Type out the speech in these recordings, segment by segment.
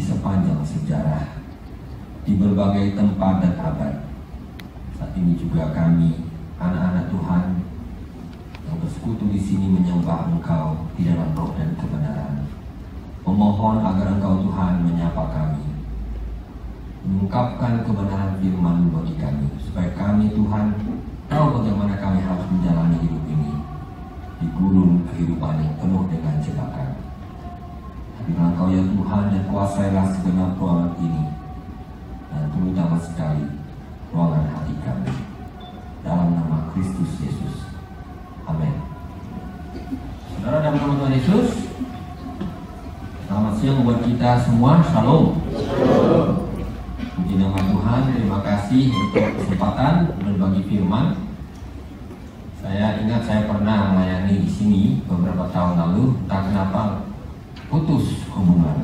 sepanjang sejarah, di berbagai tempat dan abad. Saat ini juga kami, anak-anak Tuhan, yang bersekutu di sini menyembah Engkau di dalam roh dan kebenaran. Memohon agar Engkau Tuhan menyapa kami, mengungkapkan kebenaran firman bagi kami, supaya kami Tuhan tahu bagaimana kami harus menjalani hidup ini di gurun kehidupan yang penuh dengan jebakan. Bila Engkau ya Tuhan, dan kuasailah segenap ruangan ini, dan terutama sekali ruangan hati kami, dalam nama Kristus Yesus. Amin. Saudara dalam nama Tuhan Yesus, selamat siang buat kita semua. Shalom. Puji nama Tuhan. Terima kasih untuk kesempatan berbagi firman. Saya ingat saya pernah melayani di sini beberapa tahun lalu. Entah kenapa putus hubungan.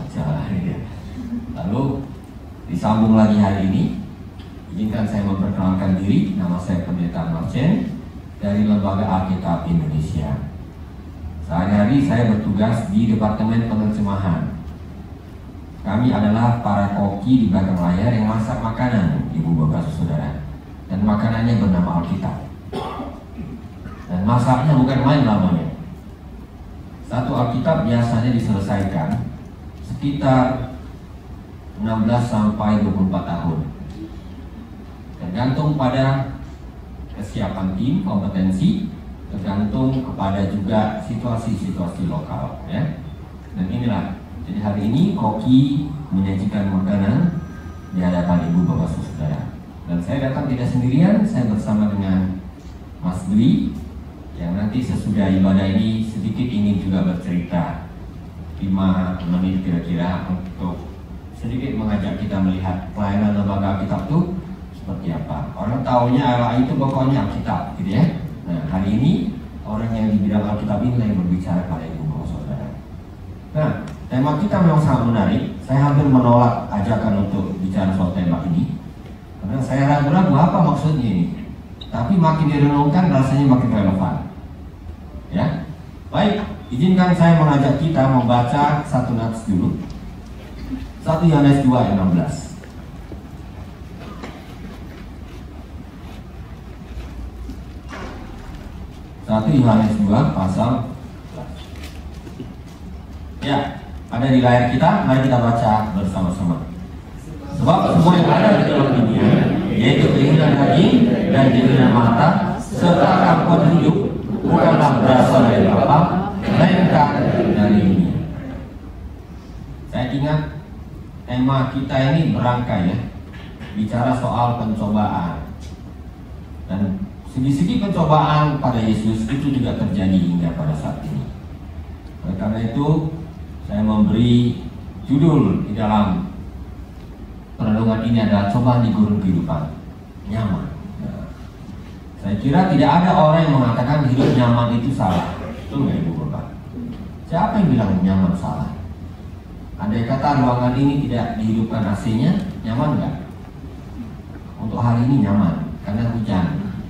Lalu disambung lagi hari ini. Izinkan saya memperkenalkan diri. Nama saya Pendeta Marcen dari Lembaga Alkitab Indonesia. Sehari-hari saya bertugas di Departemen Penerjemahan. Kami adalah para koki di belakang layar yang masak makanan, ibu bapak saudara. Dan makanannya bernama Alkitab. Dan masaknya bukan main lamanya. Satu Alkitab biasanya diselesaikan sekitar 16 sampai 24 tahun. Tergantung pada kesiapan tim, kompetensi, tergantung kepada juga situasi-situasi lokal, ya. Dan inilah, jadi hari ini koki menyajikan makanan di hadapan ibu bapak saudara. Dan saya datang tidak sendirian, saya bersama dengan Mas Bli, yang nanti sesudah ibadah ini sedikit ingin juga bercerita 5 menit kira-kira untuk sedikit mengajak kita melihat pelayanan lembaga Alkitab itu seperti apa. Orang taunya LA itu pokoknya Alkitab, gitu ya. Nah, hari ini orang yang di bidang Alkitab ini yang berbicara pada ibu bapak saudara. Nah, tema kita memang sangat menarik. Saya hampir menolak ajakan untuk bicara soal tema ini karena saya ragu-ragu apa maksudnya ini. Tapi makin direnungkan rasanya makin relevan. Ya, baik. Izinkan saya mengajak kita membaca satu nats dulu. 1 Yohanes 2 ayat 16. 1 Yohanes 2 pasal. Ya, ada di layar kita. Mari kita baca bersama-sama. Sebab semua yang ada di dalam dunia, yaitu keinginan daging dan keinginan mata serta kemampuan hidup, bukanlah berasal dari Bapa, melainkan dari dunia. Saya ingat tema kita ini berangkai, ya, bicara soal pencobaan. Dan segi-segi pencobaan pada Yesus itu juga terjadi hingga pada saat ini. Oleh karena itu, saya memberi judul di dalam perenungan ini adalah cobaan di gurun kehidupan nyaman. Nah, saya kira tidak ada orang yang mengatakan hidup nyaman itu salah. Betul nggak ibu bapak? Siapa yang bilang nyaman salah? Andai kata ruangan ini tidak dihidupkan AC-nya, nyaman nggak? Untuk hari ini nyaman karena hujan,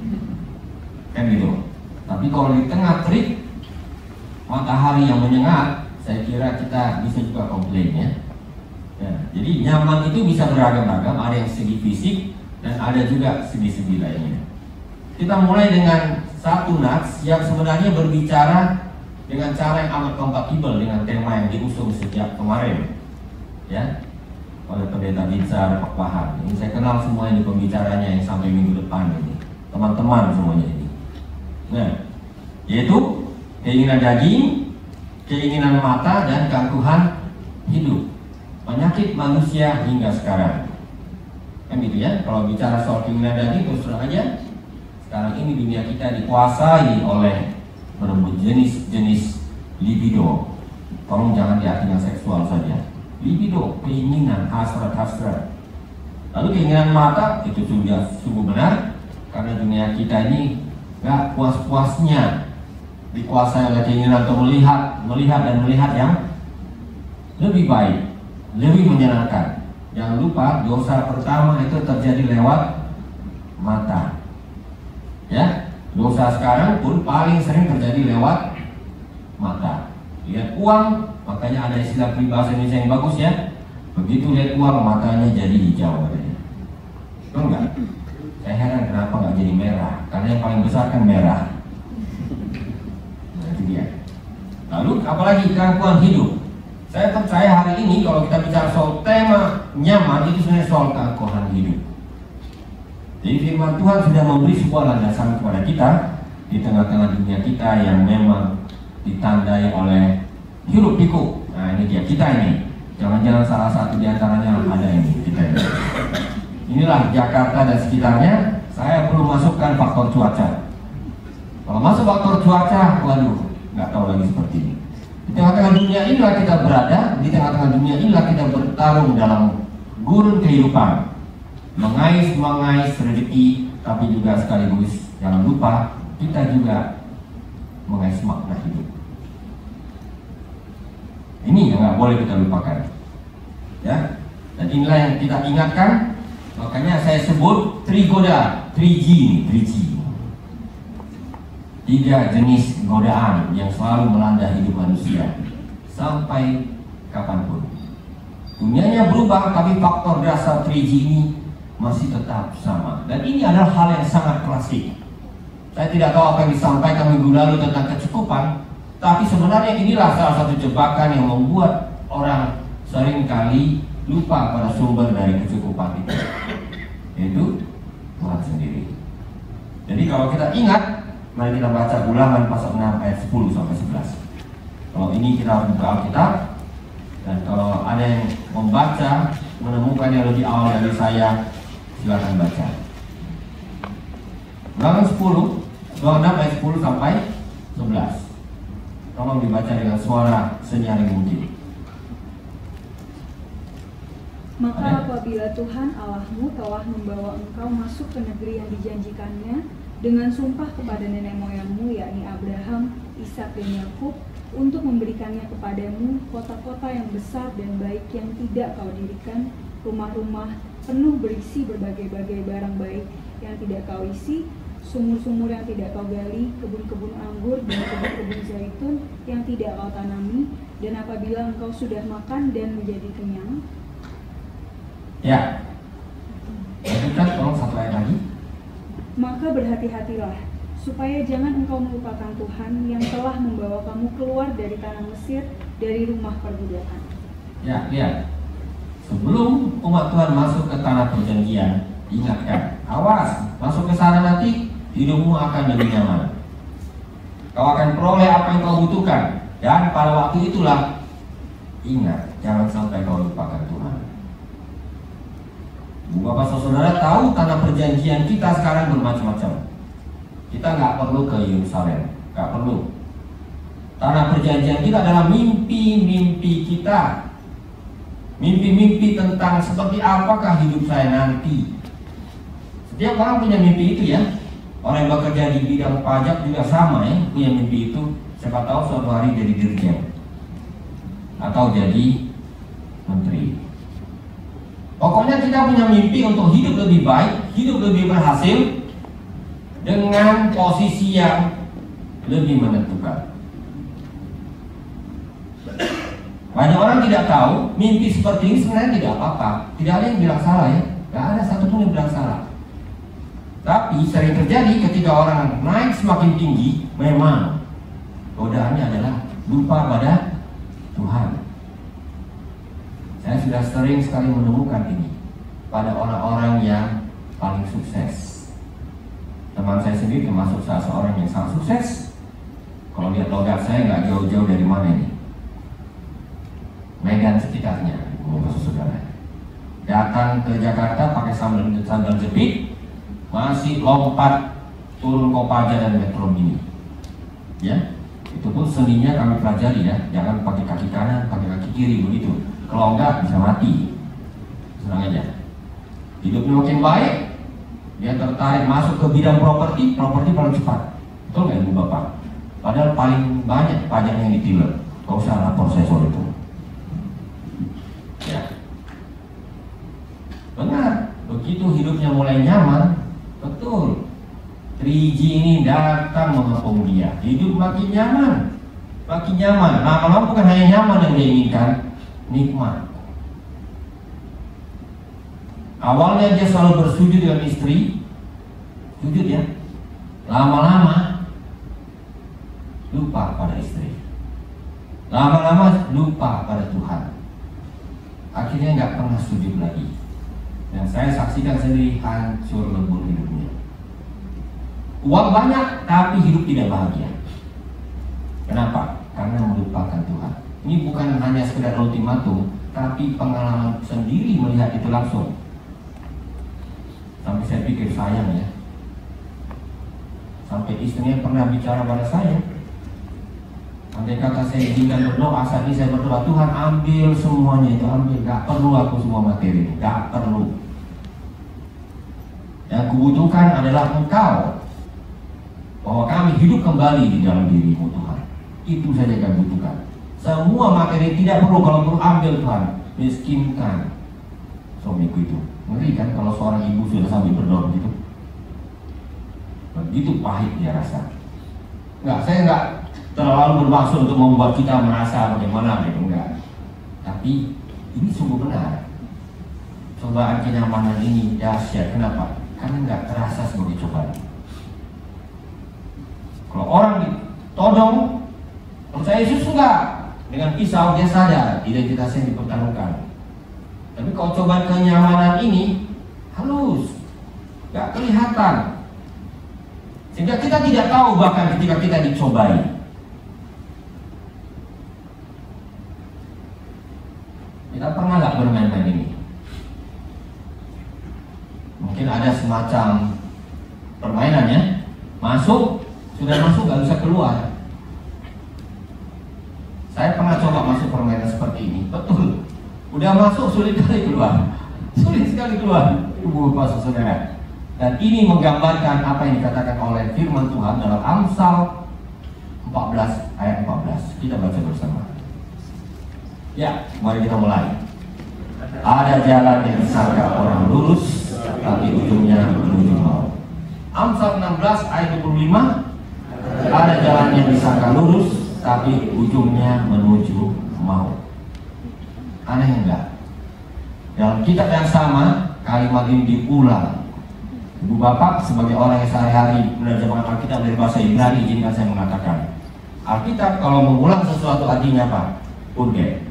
kan gitu. Tapi kalau di tengah terik matahari yang menyengat, saya kira kita bisa juga komplain, ya. Ya, jadi nyaman itu bisa beragam-agam, ada yang segi fisik dan ada juga segi-segi lainnya. Kita mulai dengan satu nats yang sebenarnya berbicara dengan cara yang amat kompatibel dengan tema yang diusung sejak kemarin, ya, oleh Pendeta Binsar Pak Wahab. Ini saya kenal semua ini pembicaranya yang sampai minggu depan ini, teman-teman semuanya ini. Nah, yaitu keinginan daging, keinginan mata, dan keangkuhan hidup, penyakit manusia hingga sekarang. Kan gitu ya, kalau bicara soal keinginan daging, terus terang aja, sekarang ini dunia kita dikuasai oleh berebut jenis-jenis libido. Tolong jangan diartikan seksual saja. Libido, keinginan, hasrat-hasrat. Lalu keinginan mata, itu sudah sungguh benar, karena dunia kita ini gak puas-puasnya dikuasai oleh keinginan untuk melihat yang lebih baik, lebih menyenangkan. Jangan lupa dosa pertama itu terjadi lewat mata, ya. Dosa sekarang pun paling sering terjadi lewat mata. Lihat uang, makanya ada istilah peribahasa Indonesia yang bagus, ya. Begitu lihat uang matanya jadi hijau katanya. Betul nggak? Saya heran kenapa nggak jadi merah, karena yang paling besar kan merah. Nah, itu dia. Lalu apalagi keangkuhan hidup. Saya percaya hari ini kalau kita bicara soal tema nyaman, itu sebenarnya soal keangkuhan hidup. Jadi firman Tuhan sudah memberi sebuah landasan kepada kita di tengah-tengah dunia kita yang memang ditandai oleh hiruk pikuk. Nah, ini dia kita ini. Jangan-jangan salah satu di antaranya ada ini kita ini. Inilah Jakarta dan sekitarnya. Saya perlu masukkan faktor cuaca. Kalau masuk faktor cuaca, waduh, nggak tahu lagi seperti ini. Di tengah-tengah dunia inilah kita berada. Di tengah-tengah dunia inilah kita bertarung dalam gurun kehidupan, mengais rezeki, tapi juga sekaligus jangan lupa kita juga mengais makna hidup. Ini yang nggak boleh kita lupakan, ya. Dan inilah yang kita ingatkan. Makanya saya sebut trigoda, 3G ini, 3G. 3 jenis godaan yang selalu melanda hidup manusia sampai kapanpun. Dunianya berubah, tapi faktor dasar 3G ini masih tetap sama. Dan ini adalah hal yang sangat klasik. Saya tidak tahu apa yang disampaikan minggu lalu tentang kecukupan, tapi sebenarnya inilah salah satu jebakan yang membuat orang seringkali lupa pada sumber dari kecukupan itu, yaitu Tuhan sendiri. Jadi kalau kita ingat, mari kita baca Ulangan pasal 6 ayat 10 sampai 11. Kalau ini kita harus buka Alkitab, dan kalau ada yang membaca menemukan yang lebih awal dari saya, silakan baca. Ulangan 6 ayat 10 sampai 11. Tolong dibaca dengan suara senyaring mungkin. Maka apabila Tuhan Allahmu telah membawa engkau masuk ke negeri yang dijanjikannya dengan sumpah kepada nenek moyangmu, yakni Abraham, Ishak dan Yakub, untuk memberikannya kepadamu kota-kota yang besar dan baik yang tidak kau dirikan, rumah-rumah penuh berisi berbagai-bagai barang baik yang tidak kau isi, sumur-sumur yang tidak kau gali, kebun-kebun anggur dan kebun-kebun zaitun yang tidak kau tanami, dan apabila engkau sudah makan dan menjadi kenyang. Ya, lanjutkan tolong satu ayat lagi. Maka berhati-hatilah, supaya jangan engkau melupakan Tuhan yang telah membawa kamu keluar dari tanah Mesir, dari rumah perbudakan. Ya, lihat. Sebelum umat Tuhan masuk ke tanah perjanjian, ingatkan, awas, masuk ke sana nanti hidupmu akan lebih nyaman. Kau akan peroleh apa yang kau butuhkan, dan pada waktu itulah ingat, jangan sampai kau lupakan Tuhan. Bapak saudara tahu tanah perjanjian kita sekarang bermacam-macam. Kita nggak perlu ke Yerusalem, nggak perlu. Tanah perjanjian kita adalah mimpi-mimpi kita, mimpi-mimpi tentang seperti apakah hidup saya nanti. Setiap orang punya mimpi itu, ya. Orang yang bekerja di bidang pajak juga sama, ya, punya mimpi itu. Siapa tahu suatu hari jadi dirjen atau jadi menteri. Pokoknya kita punya mimpi untuk hidup lebih baik, hidup lebih berhasil dengan posisi yang lebih menentukan. Banyak orang tidak tahu mimpi seperti ini sebenarnya tidak apa-apa. Tidak ada yang bilang salah, ya. Tidak ada satupun yang bilang salah. Tapi sering terjadi ketika orang naik semakin tinggi, memang godaannya adalah lupa pada Tuhan. Saya sudah sering sekali menemukan ini pada orang-orang yang paling sukses. Teman saya sendiri termasuk salah seorang yang sangat sukses. Kalau lihat logat saya nggak jauh-jauh dari mana ini. Medan sekitarnya, saudara. Datang ke Jakarta pakai sandal jepit, masih lompat turun Kopaja dan Metro Mini. Ya, itu pun seninya kami pelajari, ya. Jangan pakai kaki kanan, pakai kaki kiri begitu. Kalau enggak bisa mati. Senang aja. Hidupnya makin baik, dia tertarik masuk ke bidang properti paling cepat. Betul nggak Ibu Bapak? Padahal paling banyak pajak yang ditilang. Kau usah lapor saya soal itu. Ya. Benar. Begitu hidupnya mulai nyaman, betul. 3G ini datang mengepung dia. Hidup makin nyaman, makin nyaman. Lama-lama bukan hanya nyaman yang dia inginkan, nikmat. Awalnya dia selalu bersujud dengan istri, sujud ya. Lama-lama lupa pada istri, lama-lama lupa pada Tuhan. Akhirnya nggak pernah sujud lagi. Dan saya saksikan sendiri hancur lebur hidupnya. Uang banyak tapi hidup tidak bahagia. Kenapa? Karena melupakan Tuhan. Ini bukan hanya sekedar ultimatum, tapi pengalaman sendiri melihat itu langsung. Sampai saya pikir sayang ya. Sampai istrinya pernah bicara pada saya. Andai kata saya izinkan berdoa, saat ini saya berdoa, Tuhan ambil semuanya itu, ambil. Gak perlu aku semua materi, gak perlu. Yang kubutuhkan adalah Engkau. Bahwa kami hidup kembali di dalam dirimu Tuhan. Itu saja yang kami butuhkan. Semua materi tidak perlu, kalau perlu ambil Tuhan. Miskinkan suamiku itu. Ngeri kan kalau seorang ibu sudah sampai berdoa begitu. Begitu pahit dia rasa. Saya enggak terlalu bermaksud untuk membuat kita merasa bagaimana gitu, enggak. Tapi ini sungguh benar. Cobaan kenyamanan ini dahsyat. Kenapa? Karena enggak terasa sebagai cobaan. Kalau orang ditodong, percaya Yesus enggak, dengan pisau dia sadar identitasnya dipertaruhkan. Tapi kalau cobaan kenyamanan ini halus, enggak kelihatan, sehingga kita tidak tahu bahkan ketika kita dicobai. Kita pernah nggak bermain-main ini? Mungkin ada semacam permainannya, sudah masuk nggak bisa keluar. Saya pernah coba masuk permainan seperti ini, betul. Udah masuk sulit sekali keluar, Ibu Bapak Saudara. Dan ini menggambarkan apa yang dikatakan oleh firman Tuhan dalam Amsal 14 ayat 14. Kita baca bersama. Ya, mari kita mulai. Ada jalan yang disangka orang lurus, tapi ujungnya menuju maut. Amsal 16 ayat 25. Ada jalan yang disangka lurus, tapi ujungnya menuju maut. Aneh enggak? Dalam kitab yang sama, kalimat ini diulang. Ibu Bapak sebagai orang yang sehari-hari belajar Alkitab dari bahasa Ibrani, izinkan saya mengatakan, Alkitab kalau mengulang sesuatu artinya apa? Urgen,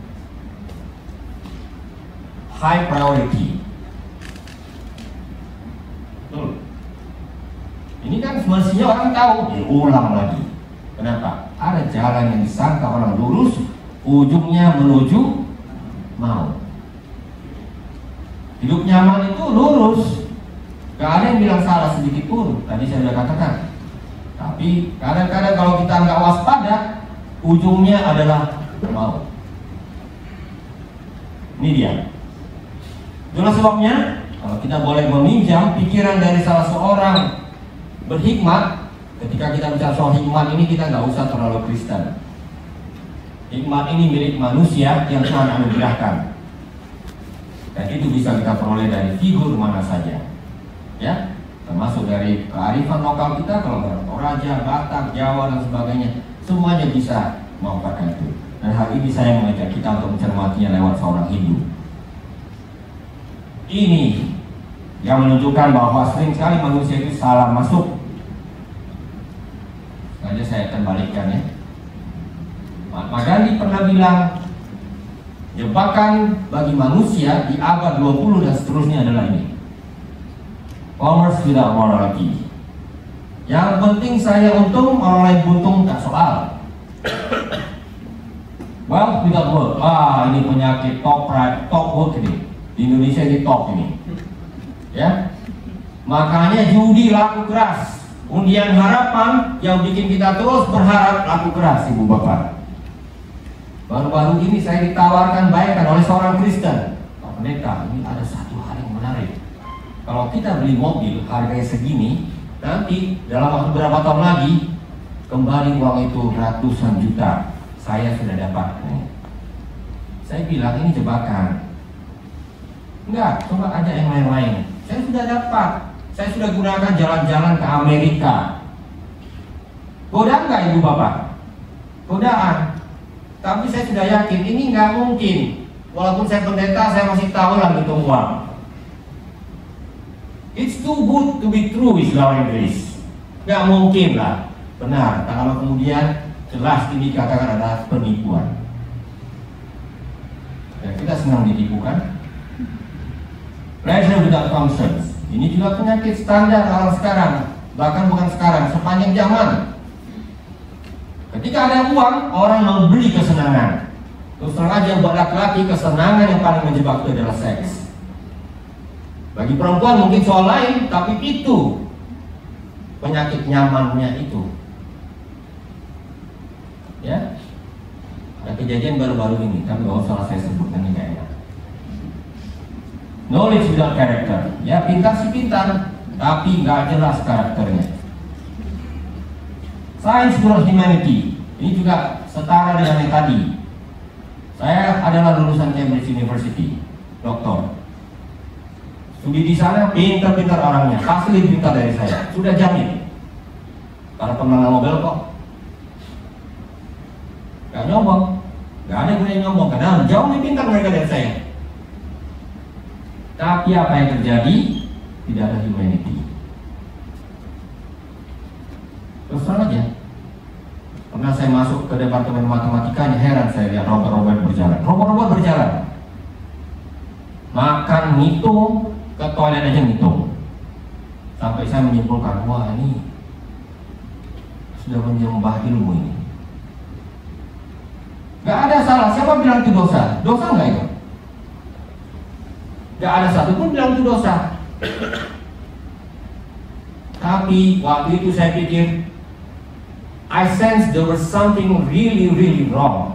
high priority. Betul. Ini kan semestinya orang tahu, diulang lagi. Kenapa? Ada jalan yang disangka orang lurus, ujungnya menuju maut. Hidup nyaman itu lurus, gak ada yang bilang salah sedikit pun. Tadi saya sudah katakan. Tapi kadang-kadang kalau kita nggak waspada, ujungnya adalah maut. Ini dia. Itulah sebabnya kalau kita boleh meminjam pikiran dari salah seorang berhikmat, ketika kita bicara soal hikmat ini kita nggak usah terlalu Kristen. Hikmat ini milik manusia yang Tuhan anugerahkan. Dan itu bisa kita peroleh dari figur mana saja, ya, termasuk dari kearifan lokal kita. Kalau Toraja, Batak, Jawa dan sebagainya, semuanya bisa memanfaatkan itu. Dan hal ini saya mengajak kita untuk mencermatinya lewat seorang Hindu. Ini yang menunjukkan bahwa sering sekali manusia itu salah masuk. Sengaja saya akan balikkan ya. Mahatma Gandhi pernah bilang, jebakan bagi manusia di abad 20 dan seterusnya adalah ini: commerce without morality. Yang penting saya untung, orang lain buntung, tak soal. Wealth without work. Ini penyakit top work ini. Di Indonesia ini top ini. Ya. Makanya judi laku keras. Undian harapan yang bikin kita terus berharap laku keras, Ibu Bapak. Baru-baru ini saya ditawarkan bayarkan oleh seorang Kristen. Pak Pendeta, ini ada satu hal yang menarik. Kalau kita beli mobil harganya segini, nanti dalam waktu berapa tahun lagi kembali uang itu ratusan juta. Saya sudah dapat. Saya bilang ini jebakan. Enggak, coba aja yang lain-lain. Saya sudah dapat. Saya sudah gunakan jalan-jalan ke Amerika. Godaan nggak Ibu Bapak? Godaan. Tapi saya sudah yakin ini nggak mungkin. Walaupun saya pendeta, saya masih tahu lah hitung uang. It's too good to be true, istilah Inggris. Nggak mungkin lah benar kalau kemudian jelas ini dikatakan adalah penipuan. Ya, kita senang ditipu kan? Pleasure without conscience. Ini juga penyakit standar orang sekarang, bahkan bukan sekarang, sepanjang zaman. Ketika ada uang, orang mau beli kesenangan. Terus terang aja buat laki-laki kesenangan yang paling menjebak itu adalah seks. Bagi perempuan mungkin soal lain, tapi itu penyakit nyamannya itu. Ya, ada kejadian baru-baru ini, tapi nggak usah saya sebutkan, ini nggak enak. Knowledge without character. Ya, pintar sih pintar, tapi nggak jelas karakternya. Science versus humanity. Ini juga setara dengan yang tadi. Saya adalah lulusan Cambridge University, doktor. Studi di sana pintar-pintar orangnya, pasti lebih pintar dari saya. Sudah jamin. Karena pemenang Nobel kok. Gak nyombong, gak ada gunanya nyombong karena jauh lebih pintar mereka dari saya. Tapi apa yang terjadi? Tidak ada humanity. Terus terang aja. Pernah saya masuk ke departemen matematikanya, heran saya lihat robot-robot berjalan. Robot-robot berjalan. Makan ngitung, ke toilet aja ngitung. Sampai saya menyimpulkan, wah ini sudah menyembah ilmu ini. Gak ada salah, siapa bilang itu dosa? Dosa nggak itu? Gak ada satupun bilang itu dosa. Tapi waktu itu saya pikir, I sense there was something really wrong.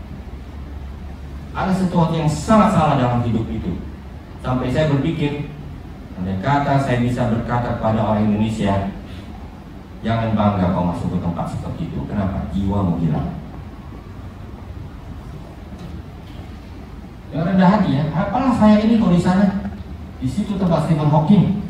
Ada sesuatu yang sangat salah dalam hidup itu. Sampai saya berpikir, andai kata saya bisa berkata kepada orang Indonesia, jangan bangga kau masuk ke tempat seperti itu. Kenapa? Jiwamu hilang. Ya rendah hati ya. Apalah saya ini kalau di sana? Di situ tempat Stephen Hawking.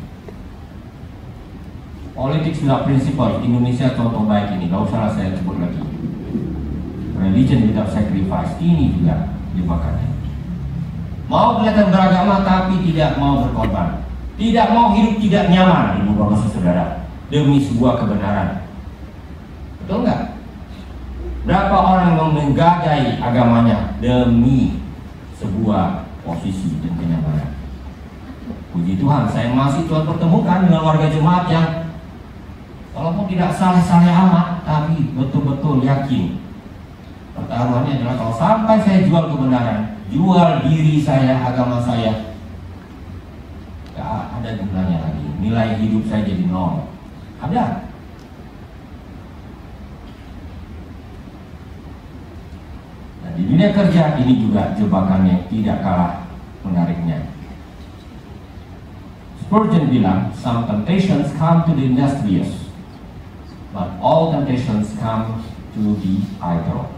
Politics without principle. Indonesia contoh baik ini. Gak usah saya sebut lagi. Religion without sacrifice. Ini juga jebakannya. Mau kelihatan beragama tapi tidak mau berkorban. Tidak mau hidup tidak nyaman, ibu bapak saudara, demi sebuah kebenaran. Betul nggak? Berapa orang yang menggagai agamanya demi sebuah posisi dan kenyamanan? Puji Tuhan, saya masih Tuhan pertemukan dengan warga jemaat yang walaupun tidak saleh-saleh amat, tapi betul-betul yakin. Pertaruhannya adalah kalau sampai saya jual kebenaran, jual diri saya, agama saya, gak ada gunanya lagi. Nilai hidup saya jadi nol. Ada. Nah, di dunia kerja ini juga jebakannya tidak kalah menariknya. Spurgeon bilang, some temptations come to the industrious, but all temptations come to the idle.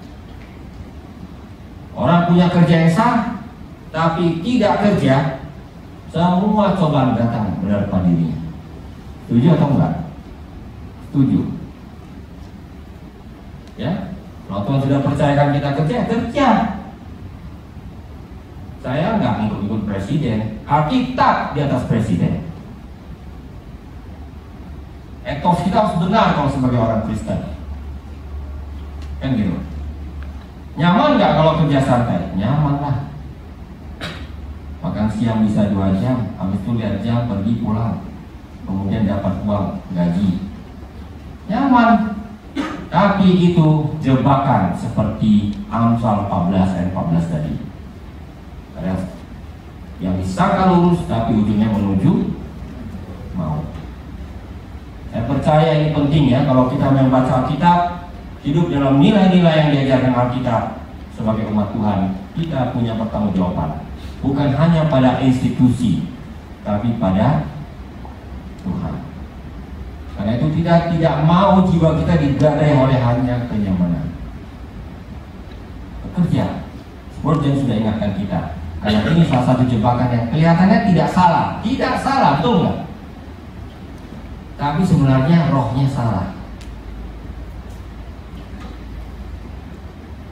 Orang punya kerja yang sah, tapi tidak kerja, semua cobaan datang menerpa dirinya. Setuju atau enggak? Setuju. Ya, kalau Tuhan sudah percayakan kita kerja. Saya enggak ikut presiden, Alkitab di atas presiden. Etos kita harus benar kalau sebagai orang Kristen. Kan gitu. Nyaman nggak kalau kerja santai? Nyaman lah. Makan siang bisa 2 jam, habis itu lihat jam pergi pulang, kemudian dapat uang gaji. Nyaman. Tapi itu jebakan seperti Amsal 14 ayat 14 tadi. Ada yang disangka lurus tapi ujungnya menuju maut. Saya percaya ini penting ya, kalau kita membaca Alkitab, hidup dalam nilai-nilai yang diajarkan Alkitab sebagai umat Tuhan, kita punya pertanggungjawaban. Bukan hanya pada institusi, tapi pada Tuhan. Karena itu tidak mau jiwa kita digadai oleh hanya kenyamanan. Bekerja. Spurgeon sudah ingatkan kita. Karena ini salah satu jebakan yang kelihatannya tidak salah. Tidak salah, betul nggak? Tapi sebenarnya rohnya salah.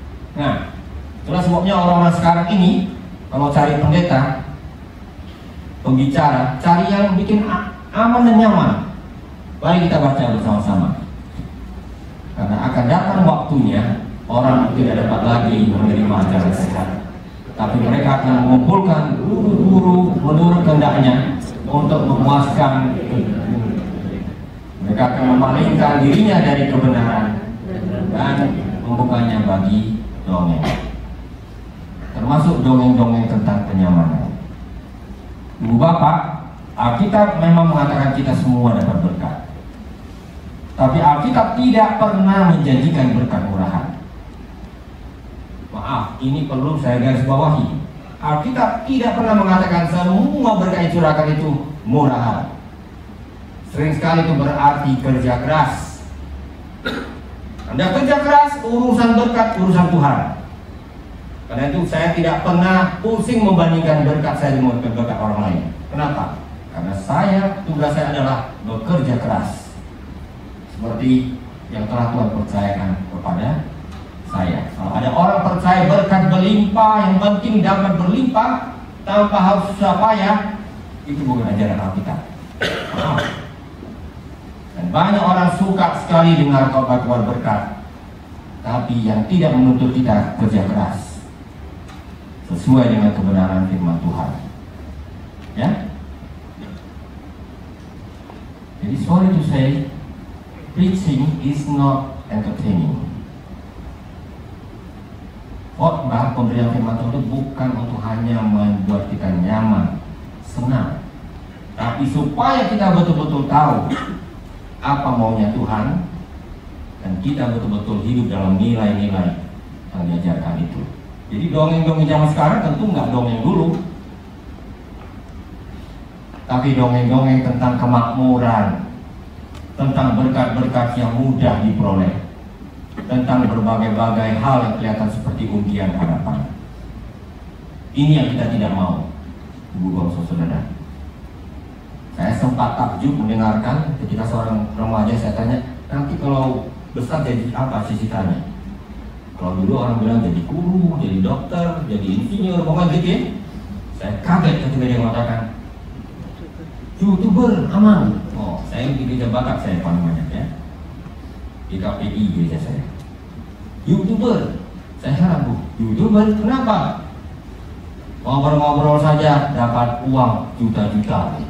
Nah, itulah sebabnya orang-orang sekarang ini kalau cari pendeta, pembicara, cari yang bikin aman dan nyaman. Mari kita baca bersama-sama. Karena akan datang waktunya orang tidak dapat lagi menerima ajaran sehat, tapi mereka akan mengumpulkan guru-guru menurut kehendaknya untuk memuaskan. Mereka akan memalingkan dirinya dari kebenaran dan membukanya bagi dongeng, termasuk dongeng-dongeng tentang kenyamanan. Ibu Bapak, Alkitab memang mengatakan kita semua dapat berkat, tapi Alkitab tidak pernah menjanjikan berkat murahan. Maaf, ini perlu saya garis bawahi. Alkitab tidak pernah mengatakan semua berkat yang curahkan itu murahan. Sering sekali itu berarti kerja keras. Anda kerja keras, urusan berkat, urusan Tuhan. Karena itu saya tidak pernah pusing membandingkan berkat saya dengan berkat orang lain. Kenapa? Karena tugas saya adalah bekerja keras, seperti yang telah Tuhan percayakan kepada saya. Kalau ada orang percaya berkat berlimpah, yang penting dapat berlimpah tanpa harus susah payah, itu bukan ajaran Alkitab. Dan banyak orang suka sekali dengar kabar berkat, tapi yang tidak menuntut kita kerja keras sesuai dengan kebenaran firman Tuhan. Ya. Jadi sorry to say, preaching is not entertaining. Khotbah, pemberian firman Tuhan itu bukan untuk hanya membuat kita nyaman, senang, tapi supaya kita betul-betul tahu apa maunya Tuhan, dan kita betul-betul hidup dalam nilai-nilai yang diajarkan itu. Jadi dongeng-dongeng zaman sekarang tentu nggak dongeng dulu, tapi dongeng-dongeng tentang kemakmuran, tentang berkat-berkat yang mudah diperoleh, tentang berbagai-bagai hal yang kelihatan seperti undian harapan. Ini yang kita tidak mau, Ibu Bapak Saudara. Saya sempat takjub mendengarkan ketika seorang remaja saya tanya, nanti kalau besar jadi apa cita-citanya? Kalau dulu orang bilang jadi guru, jadi dokter, jadi insinyur, pokoknya gitu ya. Saya kaget ketika dia mengatakan YouTuber, aman. Oh, saya di gereja Batak saya paling banyak ya, di KPI gereja saya. YouTuber, saya heran Bu, YouTuber kenapa? Ngobrol-ngobrol saja dapat uang juta-juta.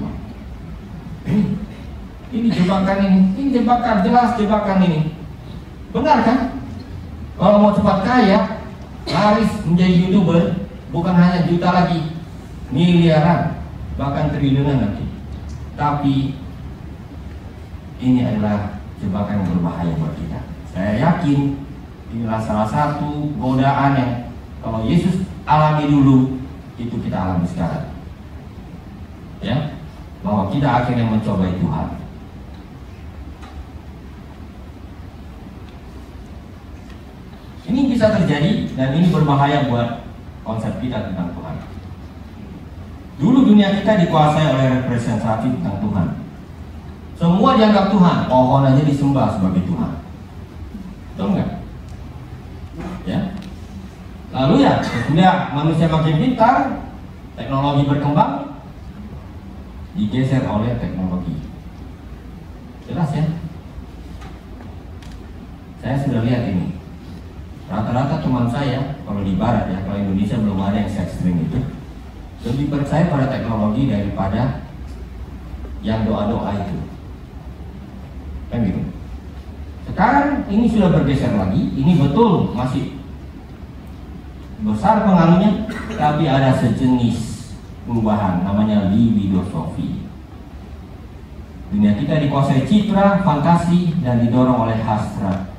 Ini jebakan ini jebakan, jelas jebakan ini. Benar kan? Kalau mau cepat kaya, laris menjadi YouTuber, bukan hanya juta lagi, miliaran, bahkan triliunan nanti. Tapi ini adalah jebakan yang berbahaya buat kita. Saya yakin inilah salah satu godaan yang kalau Yesus alami dulu, itu kita alami sekarang. Ya, bahwa kita akhirnya mencobai Tuhan. Ini bisa terjadi dan ini berbahaya buat konsep kita tentang Tuhan. Dulu dunia kita dikuasai oleh representasi tentang Tuhan. Semua dianggap Tuhan, pohon aja disembah sebagai Tuhan. Betul nggak? Ya. Lalu ya, sudah manusia makin pintar, teknologi berkembang, digeser oleh teknologi. Jelas ya? Saya sudah lihat ini. Rata-rata teman saya, kalau di barat ya, kalau Indonesia belum ada yang ekstrim itu, lebih percaya pada teknologi daripada yang doa-doa itu. Kan gitu. Sekarang ini sudah bergeser lagi, ini betul masih besar pengaruhnya, tapi ada sejenis perubahan namanya libidosofi. Dunia kita dikuasai citra, fantasi, dan didorong oleh hasrat.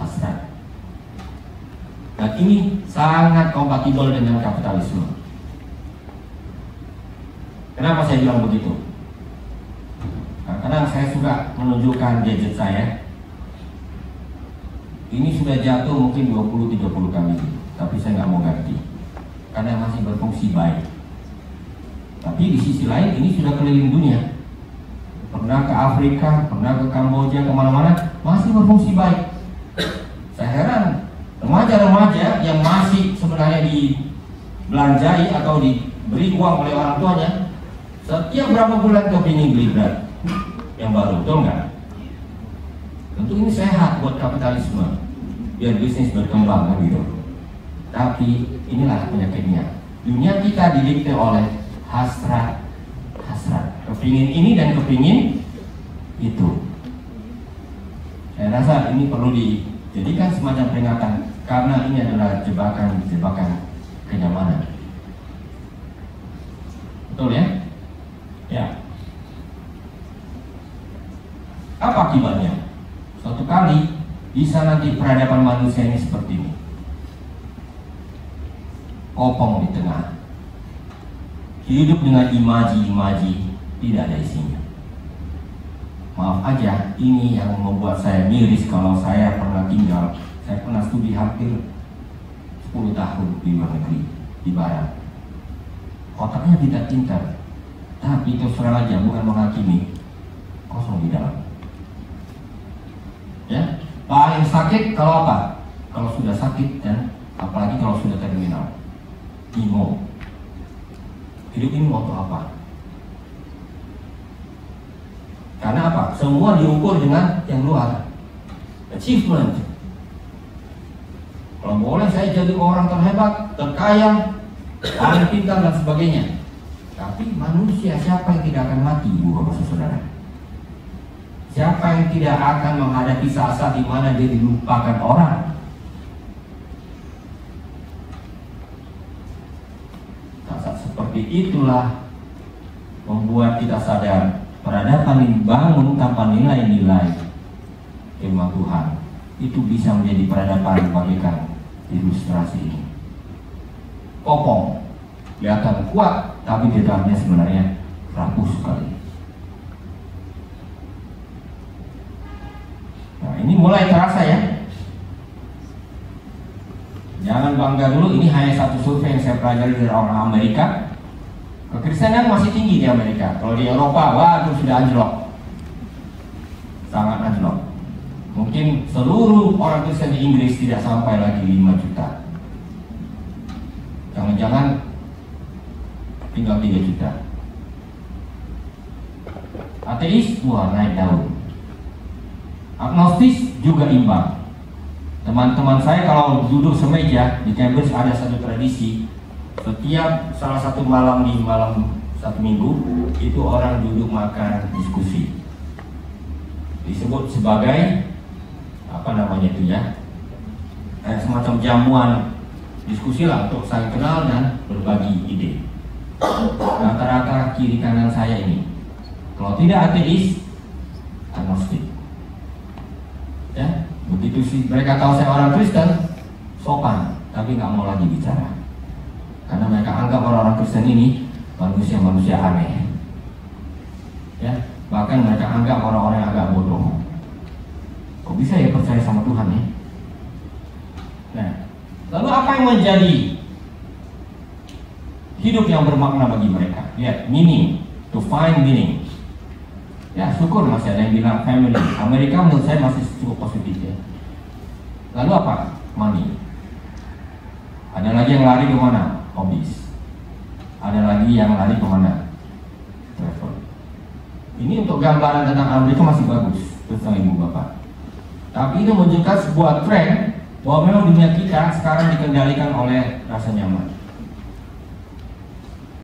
Dan ini sangat kompatibel dengan kapitalisme. Kenapa saya bilang begitu? Karena saya suka menunjukkan gadget saya. Ini sudah jatuh mungkin 20-30 kali, tapi saya nggak mau ganti karena masih berfungsi baik. Tapi di sisi lain ini sudah keliling dunia. Pernah ke Afrika, pernah ke Kamboja, kemana-mana, masih berfungsi baik. Saya heran, remaja-remaja yang masih sebenarnya dibelanjai atau diberi uang oleh orang tuanya, Setiap berapa bulan kepingin beli berat yang baru, betul nggak? Tentu ini sehat buat kapitalisme, biar bisnis berkembang kan gitu. Tapi inilah penyakitnya. Dunia kita didikte oleh hasrat, kepingin ini dan kepingin itu. Saya rasa ini perlu dijadikan semacam peringatan, karena ini adalah jebakan kenyamanan. Betul ya? Ya. Apa akibatnya? Suatu kali bisa nanti peradaban manusia ini seperti ini. Kopong di tengah. Hidup dengan imaji-imaji, tidak ada isinya. Maaf aja, ini yang membuat saya miris kalau saya pernah studi hampir 10 tahun di luar negeri, di barat. Otaknya tidak pintar, tapi terus terang aja, bukan menghakimi, kosong di dalam. Ya, paling sakit kalau apa? Kalau sudah sakit, dan apalagi kalau sudah terminal. Imo. Hidup ini untuk apa? Karena apa? Semua diukur dengan yang luar. Achievement. Kalau boleh saya jadi orang terhebat, terkaya, paling pintar dan sebagainya. Tapi manusia, siapa yang tidak akan mati, ibu bapak saudara? Siapa yang tidak akan menghadapi saat-saat di mana dia dilupakan orang? Saat-saat seperti itulah membuat kita sadar peradaban yang dibangun tanpa nilai-nilai firman Tuhan itu bisa menjadi peradaban bagaikan ilustrasi ini. Kopong, kelihatan kuat, tapi di dalamnya sebenarnya rapuh sekali. Nah, ini mulai terasa ya. Jangan bangga dulu, ini hanya satu survei yang saya pelajari dari orang Amerika. Kekristenan masih tinggi di Amerika. Kalau di Eropa, waduh sudah anjlok. Sangat anjlok. Mungkin seluruh orang Kristen di Inggris tidak sampai lagi 5 juta. Jangan-jangan tinggal 3 juta. Ateis, wah naik daun. Agnostis juga imbang. Teman-teman saya kalau duduk semeja di Cambridge ada satu tradisi. Setiap salah satu malam di malam satu minggu itu orang duduk makan diskusi. Disebut sebagai apa namanya itu ya? Semacam jamuan diskusi lah untuk saling kenal dan berbagi ide. Rata-rata kiri kanan saya ini, kalau tidak ateis, agnostik. Ya, begitu sih mereka tahu saya orang Kristen, sopan, tapi nggak mau lagi bicara. Karena mereka anggap orang-orang Kristen ini manusia-manusia aneh. Ya, bahkan mereka anggap orang-orang yang agak bodoh. Kok bisa ya percaya sama Tuhan ya? Nah, lalu apa yang menjadi hidup yang bermakna bagi mereka? Lihat, meaning, to find meaning. Ya, syukur masih ada yang bilang family. Amerika menurut saya masih cukup positif ya. Lalu apa? Money. Ada lagi yang lari kemana? Hobbies. Ada lagi yang lari kemana? Travel. Ini untuk gambaran tentang Amerika masih bagus, terus ibu bapak. Tapi itu menunjukkan sebuah tren bahwa memang dunia kita sekarang dikendalikan oleh rasa nyaman.